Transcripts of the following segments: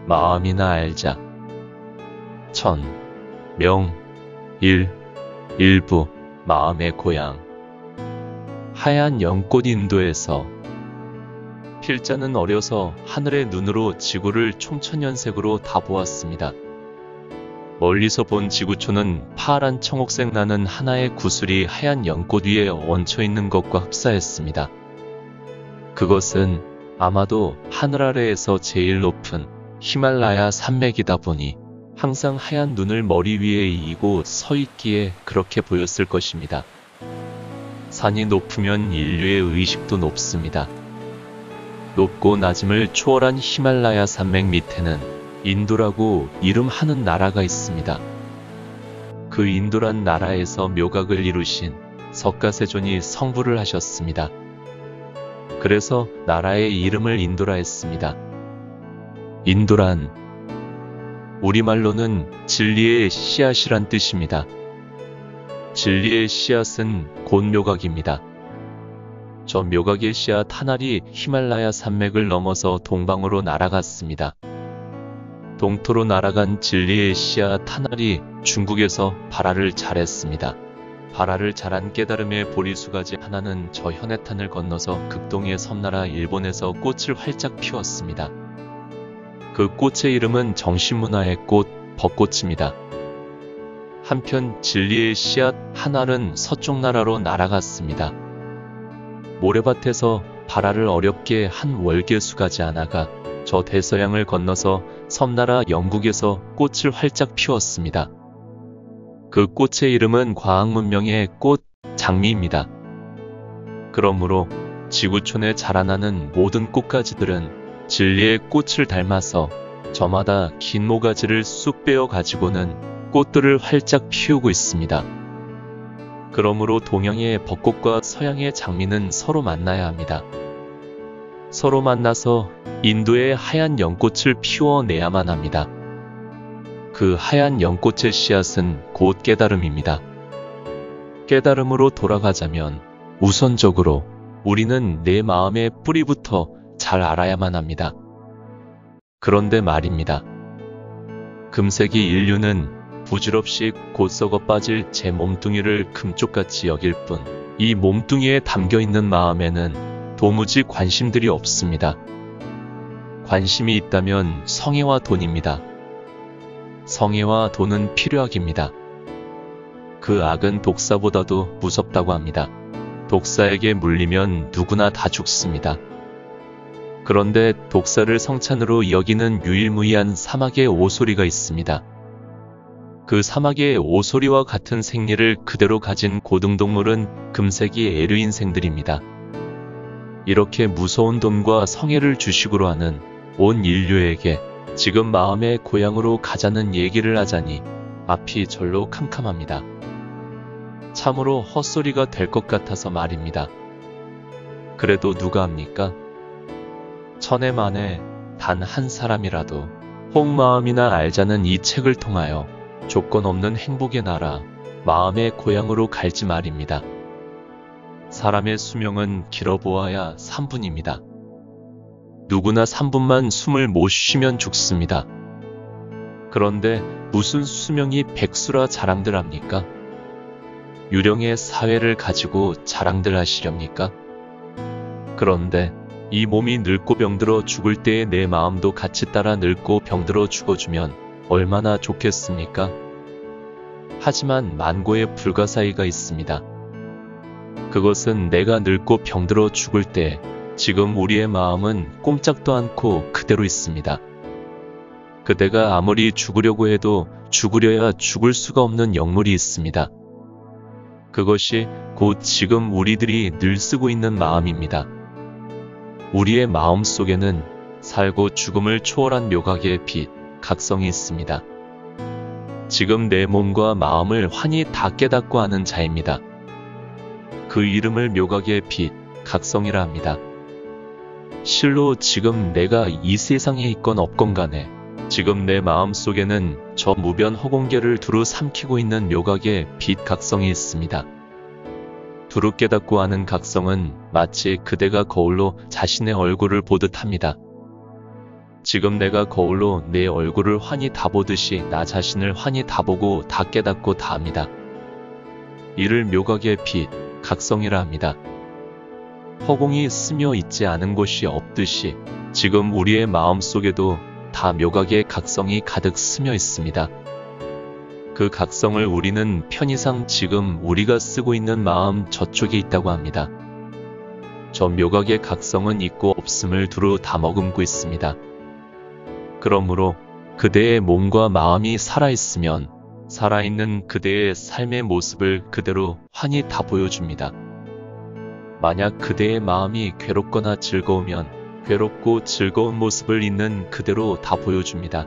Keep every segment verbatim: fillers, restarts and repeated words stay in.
마음이나 알자. 천, 명, 일, 일부, 마음의 고향. 하얀 연꽃 인도에서. 필자는 어려서 하늘의 눈으로 지구를 총천연색으로 다 보았습니다. 멀리서 본 지구촌은 파란 청옥색 나는 하나의 구슬이 하얀 연꽃 위에 얹혀있는 것과 흡사했습니다. 그것은 아마도 하늘 아래에서 제일 높은 히말라야 산맥이다 보니 항상 하얀 눈을 머리 위에 이고 서 있기에 그렇게 보였을 것입니다. 산이 높으면 인류의 의식도 높습니다. 높고 낮음을 초월한 히말라야 산맥 밑에는 인도라고 이름하는 나라가 있습니다. 그 인도란 나라에서 묘각을 이루신 석가세존이 성불을 하셨습니다. 그래서 나라의 이름을 인도라 했습니다. 인도란 우리말로는 진리의 씨앗이란 뜻입니다. 진리의 씨앗은 곧 묘각입니다. 저 묘각의 씨앗 한 알이 히말라야 산맥을 넘어서 동방으로 날아갔습니다. 동토로 날아간 진리의 씨앗 한 알이 중국에서 발화를 잘했습니다. 발화를 잘한 깨달음의 보리수가지 하나는 저 현해탄을 건너서 극동의 섬나라 일본에서 꽃을 활짝 피웠습니다. 그 꽃의 이름은 정신문화의 꽃, 벚꽃입니다. 한편 진리의 씨앗 한 알은 서쪽 나라로 날아갔습니다. 모래밭에서 발화를 어렵게 한 월계수가지 하나가 저 대서양을 건너서 섬나라 영국에서 꽃을 활짝 피웠습니다. 그 꽃의 이름은 과학문명의 꽃, 장미입니다. 그러므로 지구촌에 자라나는 모든 꽃가지들은 진리의 꽃을 닮아서 저마다 긴 모가지를 쑥 빼어 가지고는 꽃들을 활짝 피우고 있습니다. 그러므로 동양의 벚꽃과 서양의 장미는 서로 만나야 합니다. 서로 만나서 인도의 하얀 연꽃을 피워내야만 합니다. 그 하얀 연꽃의 씨앗은 곧 깨달음입니다. 깨달음으로 돌아가자면 우선적으로 우리는 내 마음의 뿌리부터 잘 알아야만 합니다. 그런데 말입니다. 금세기 인류는 부질없이 곧 썩어 빠질 제 몸뚱이를 금쪽같이 여길 뿐 이 몸뚱이에 담겨있는 마음에는 도무지 관심들이 없습니다. 관심이 있다면 성애와 돈입니다. 성애와 돈은 필요악입니다. 그 악은 독사보다도 무섭다고 합니다. 독사에게 물리면 누구나 다 죽습니다. 그런데 독사를 성찬으로 여기는 유일무이한 사막의 오소리가 있습니다. 그 사막의 오소리와 같은 생리를 그대로 가진 고등동물은 금세기 에르인생들입니다. 이렇게 무서운 돈과 성애를 주식으로 하는 온 인류에게 지금 마음의 고향으로 가자는 얘기를 하자니 앞이 절로 캄캄합니다. 참으로 헛소리가 될 것 같아서 말입니다. 그래도 누가 합니까? 천에 만에 단 한 사람이라도 혹마음이나 알자는 이 책을 통하여 조건 없는 행복의 나라, 마음의 고향으로 갈지 말입니다. 사람의 수명은 길어보아야 삼 분입니다. 누구나 삼 분만 숨을 못 쉬면 죽습니다. 그런데 무슨 수명이 백수라 자랑들 합니까? 유령의 사회를 가지고 자랑들 하시렵니까? 그런데 이 몸이 늙고 병들어 죽을 때에 내 마음도 같이 따라 늙고 병들어 죽어주면 얼마나 좋겠습니까? 하지만 만고의 불가사의가 있습니다. 그것은 내가 늙고 병들어 죽을 때 지금 우리의 마음은 꼼짝도 않고 그대로 있습니다. 그대가 아무리 죽으려고 해도 죽으려야 죽을 수가 없는 영물이 있습니다. 그것이 곧 지금 우리들이 늘 쓰고 있는 마음입니다. 우리의 마음 속에는 살고 죽음을 초월한 묘각의 빛, 각성이 있습니다. 지금 내 몸과 마음을 환히 다 깨닫고 아는 자입니다. 그 이름을 묘각의 빛, 각성이라 합니다. 실로 지금 내가 이 세상에 있건 없건 간에 지금 내 마음 속에는 저 무변 허공계를 두루 삼키고 있는 묘각의 빛 각성이 있습니다. 두루 깨닫고 아는 각성은 마치 그대가 거울로 자신의 얼굴을 보듯 합니다. 지금 내가 거울로 내 얼굴을 환히 다보듯이 나 자신을 환히 다보고 다 깨닫고 다합니다. 이를 묘각의 빛, 각성이라 합니다. 허공이 스며 있지 않은 곳이 없듯이 지금 우리의 마음 속에도 다 묘각의 각성이 가득 스며 있습니다. 그 각성을 우리는 편의상 지금 우리가 쓰고 있는 마음 저쪽에 있다고 합니다. 저 묘각의 각성은 있고 없음을 두루 다 머금고 있습니다. 그러므로 그대의 몸과 마음이 살아있으면 살아있는 그대의 삶의 모습을 그대로 환히 다 보여줍니다. 만약 그대의 마음이 괴롭거나 즐거우면 괴롭고 즐거운 모습을 있는 그대로 다 보여줍니다.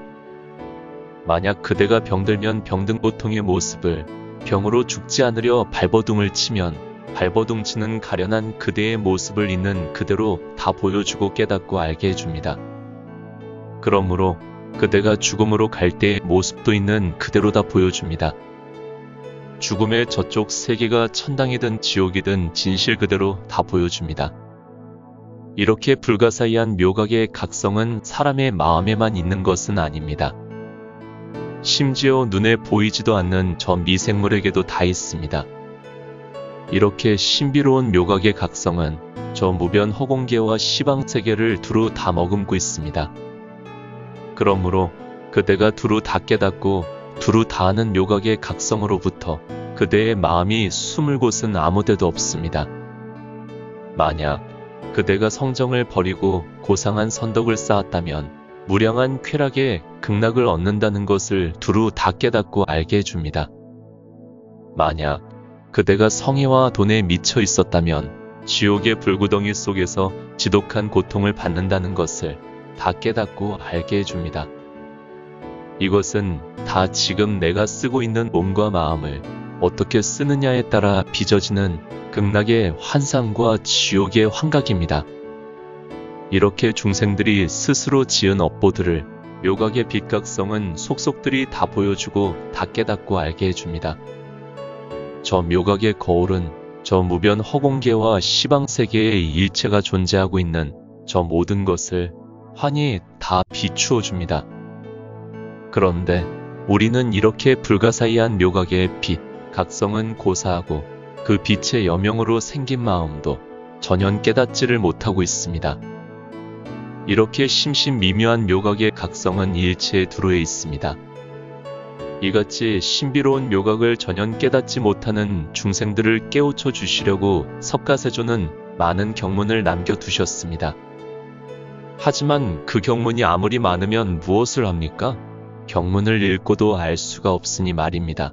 만약 그대가 병들면 병든 고통의 모습을, 병으로 죽지 않으려 발버둥을 치면 발버둥 치는 가련한 그대의 모습을 있는 그대로 다 보여주고 깨닫고 알게 해줍니다. 그러므로 그대가 죽음으로 갈 때의 모습도 있는 그대로 다 보여줍니다. 죽음의 저쪽 세계가 천당이든 지옥이든 진실 그대로 다 보여줍니다. 이렇게 불가사의한 묘각의 각성은 사람의 마음에만 있는 것은 아닙니다. 심지어 눈에 보이지도 않는 저 미생물에게도 다 있습니다. 이렇게 신비로운 묘각의 각성은 저 무변 허공계와 시방세계를 두루 다 머금고 있습니다. 그러므로 그대가 두루 다 깨닫고 두루 다 아는 묘각의 각성으로부터 그대의 마음이 숨을 곳은 아무데도 없습니다. 만약 그대가 성정을 버리고 고상한 선덕을 쌓았다면 무량한 쾌락에 극락을 얻는다는 것을 두루 다 깨닫고 알게 해줍니다. 만약 그대가 성의와 돈에 미쳐 있었다면 지옥의 불구덩이 속에서 지독한 고통을 받는다는 것을 다 깨닫고 알게 해줍니다. 이것은 다 지금 내가 쓰고 있는 몸과 마음을 어떻게 쓰느냐에 따라 빚어지는 극락의 환상과 지옥의 환각입니다. 이렇게 중생들이 스스로 지은 업보들을 묘각의 빛각성은 속속들이 다 보여주고 다 깨닫고 알게 해줍니다. 저 묘각의 거울은 저 무변 허공계와 시방세계의 일체가 존재하고 있는 저 모든 것을 환히 다 비추어 줍니다. 그런데 우리는 이렇게 불가사의한 묘각의 빛, 각성은 고사하고 그 빛의 여명으로 생긴 마음도 전혀 깨닫지를 못하고 있습니다. 이렇게 심신미묘한 묘각의 각성은 일체에 두루에 있습니다. 이같이 신비로운 묘각을 전혀 깨닫지 못하는 중생들을 깨우쳐 주시려고 석가세조는 많은 경문을 남겨두셨습니다. 하지만 그 경문이 아무리 많으면 무엇을 합니까? 경문을 읽고도 알 수가 없으니 말입니다.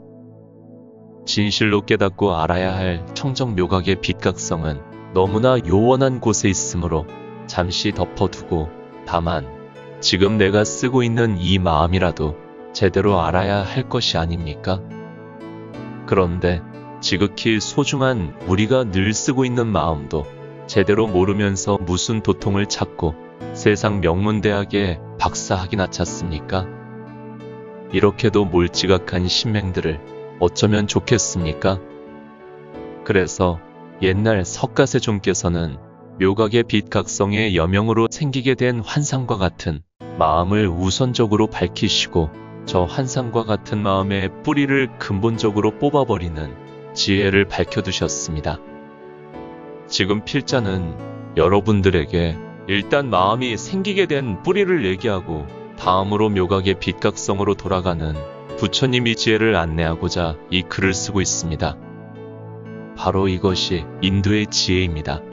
진실로 깨닫고 알아야 할 청정 묘각의 빛각성은 너무나 요원한 곳에 있으므로 잠시 덮어두고 다만 지금 내가 쓰고 있는 이 마음이라도 제대로 알아야 할 것이 아닙니까? 그런데 지극히 소중한 우리가 늘 쓰고 있는 마음도 제대로 모르면서 무슨 도통을 찾고 세상 명문대학에 박사학위나 찾습니까? 이렇게도 몰지각한 신맹들을 어쩌면 좋겠습니까? 그래서 옛날 석가세존께서는 묘각의 빛각성의 여명으로 생기게 된 환상과 같은 마음을 우선적으로 밝히시고 저 환상과 같은 마음의 뿌리를 근본적으로 뽑아버리는 지혜를 밝혀두셨습니다. 지금 필자는 여러분들에게 일단 마음이 생기게 된 뿌리를 얘기하고 다음으로 묘각의 빛각성으로 돌아가는 부처님이 지혜를 안내하고자 이 글을 쓰고 있습니다. 바로 이것이 인도의 지혜입니다.